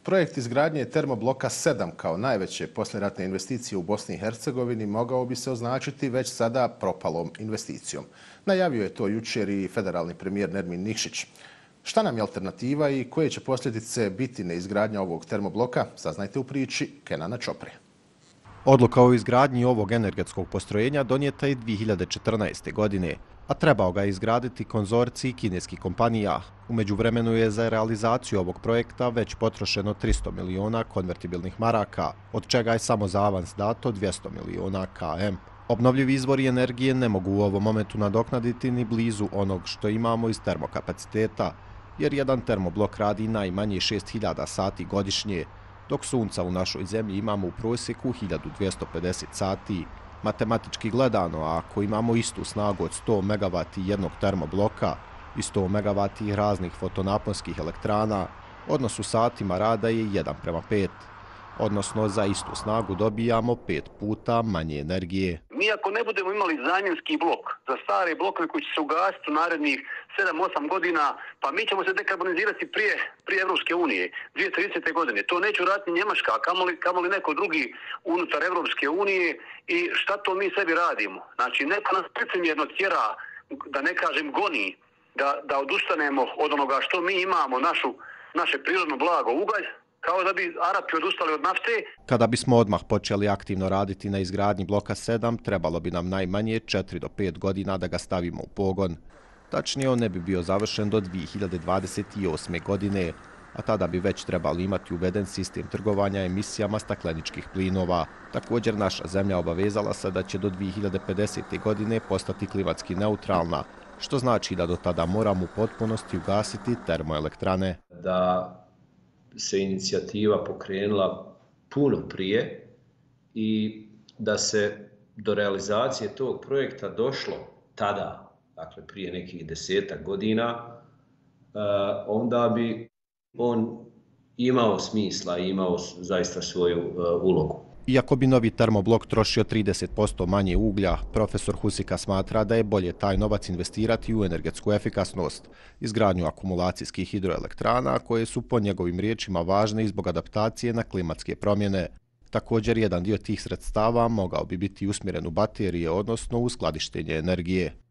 Projekt izgradnje termobloka 7 kao najveće poslijeratne investicije u Bosni i Hercegovini mogao bi se označiti već sada propalom investicijom. Najavio je to jučer i federalni premijer Nermin Nikšić. Šta nam je alternativa i koje će posljedice biti neizgradnja ovog termobloka, saznajte u priči Kenana Čopre. Odluka o izgradnji ovog energetskog postrojenja donijeta je 2014. godine, a trebao ga izgraditi konzorcij kineskih kompanija. U međuvremenu je za realizaciju ovog projekta već potrošeno 300 miliona konvertibilnih maraka, od čega je samo za avans dato 200 miliona KM. Obnovljivi izvori energije ne mogu u ovom momentu nadoknaditi ni blizu onog što imamo iz termokapaciteta, jer jedan termoblok radi najmanje 6000 sati godišnje, dok sunca u našoj zemlji imamo u prosjeku 1250 sati. Matematički gledano, ako imamo istu snagu od 100 MW jednog termobloka i 100 MW raznih fotonaponskih elektrana, odnos u satima rada je 1:5. Odnosno, za istu snagu dobijamo 5 puta manje energije. Mi ako ne budemo imali zamjenski blok za stare blokove koji će se ugasiti u narednih 7-8 godina, pa mi ćemo se dekarbonizirati prije Evropske unije, 2030. godine. To neće uraditi Njemačka, kamoli neko drugi unutar Evropske unije i šta to mi sebi radimo? Znači, neko nas licemjerno tjera, da ne kažem goni, da odustanemo od onoga što mi imamo, naše prirodno blago, ugalj, kao da bi Arapi odustali od nafte. Kada bismo odmah počeli aktivno raditi na izgradnji bloka 7, trebalo bi nam najmanje 4 do 5 godina da ga stavimo u pogon. Tačnije, on ne bi bio završen do 2028. godine, a tada bi već trebali imati uveden sistem trgovanja emisijama stakleničkih plinova. Također, naša zemlja obavezala se da će do 2050. godine postati klimatski neutralna, što znači da do tada moramo u potpunosti ugasiti termoelektrane. Da se inicijativa pokrenula puno prije i da se do realizacije tog projekta došlo tada, dakle prije nekih 10-ak godina, onda bi on imao smisla i imao zaista svoju ulogu. Iako bi novi termoblok trošio 30% manje uglja, profesor Husika smatra da je bolje taj novac investirati u energetsku efikasnost, izgradnju akumulacijskih hidroelektrana koje su po njegovim riječima važne i zbog adaptacije na klimatske promjene. Također, jedan dio tih sredstava mogao bi biti usmjeren u baterije, odnosno u skladištenje energije.